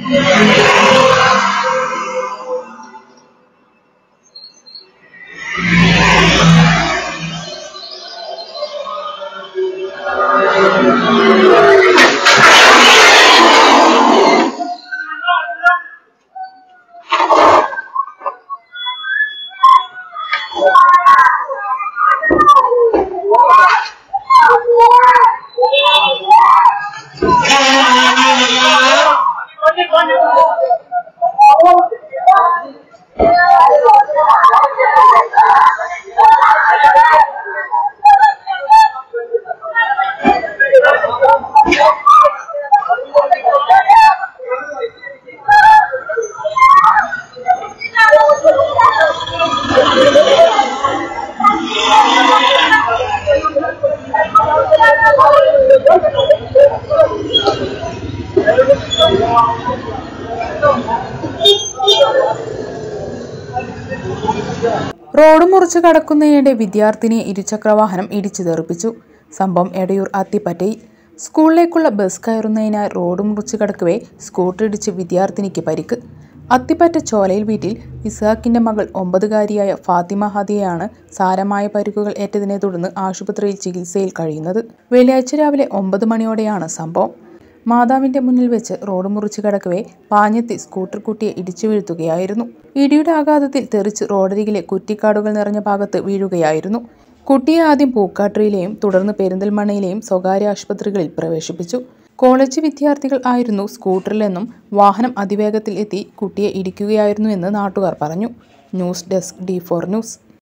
Road മുറിച്ച് കടക്കുന്നതിനിടെ വിദ്യാർത്ഥിനിയെ ഇരുചക്രവാഹനം ഇടിച്ചു തെറിപ്പിച്ചു. സംഭവം എടയൂർ അത്തിപ്പറ്റയിൽ. സ്കൂളിലേക്കുള്ള ബസ് കയറുന്നതിനായി റോഡ് മുറിച്ച് കടക്കവേ സ്കൂട്ടർ ഇടിച്ച് വിദ്യാർത്ഥിനിക്ക് പരിക്ക്. അത്തിപ്പറ്റ ചോലയിൽ വീട്ടിൽ ഇസ്ഹാക്കിന്റെ മകൾ 9-കാരിയായ ഫാത്തിമ ഹദിയയാണ് സാരമായ പരിക്കുകൾ ഏറ്റതിനെ തുടർന്ന് ആശുപത്രിയിൽ ചികിത്സയിൽ കഴിയുന്നത്. വെള്ളിയാഴ്ച രാവിലെ 9 മണിയോടെയാണ് സംഭവം. മാതാവിന്റെ മുന്നിൽ വെച്ച് റോഡ് മുറിച്ച് കടക്കവേ പാഞ്ഞെത്തി സ്കൂട്ടർ കുട്ടിയെ ഇടിച്ചു വീഴ്ത്തുകയായിരുന്നു. ഇടിയുടെ ആഘാതത്തിൽ തെറിച്ച് റോഡരികിലെ കുറ്റിക്കാടുകൾ നിറഞ്ഞ ഭാഗത്ത് വീഴുകയായിരുന്നു. കുട്ടിയെ ആദ്യം പൂക്കാട്ടിരിയിലെയും തുടർന്ന് പെരിന്തൽമണ്ണയിലെയും സ്വകാര്യ ആശുപത്രികളിൽ പ്രവേശിപ്പിച്ചു. കോളേജ് വിദ്യാർത്ഥികൾ ആയിരുന്നു സ്കൂട്ടറിലെന്നും വാഹനം അതിവേഗത്തിൽ എത്തി കുട്ടിയെ ഇടിക്കുകയായിരുന്നുവെന്ന് നാട്ടുകാർ പറഞ്ഞു. News desk D4 news.